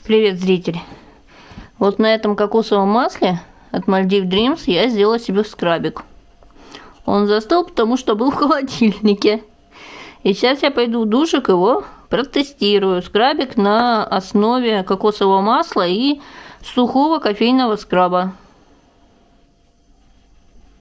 Привет, зритель! Вот на этом кокосовом масле от Maldives Dreams я сделала себе скрабик. Он застыл, потому что был в холодильнике. И сейчас я пойду в душик его протестирую. Скрабик на основе кокосового масла и сухого кофейного скраба.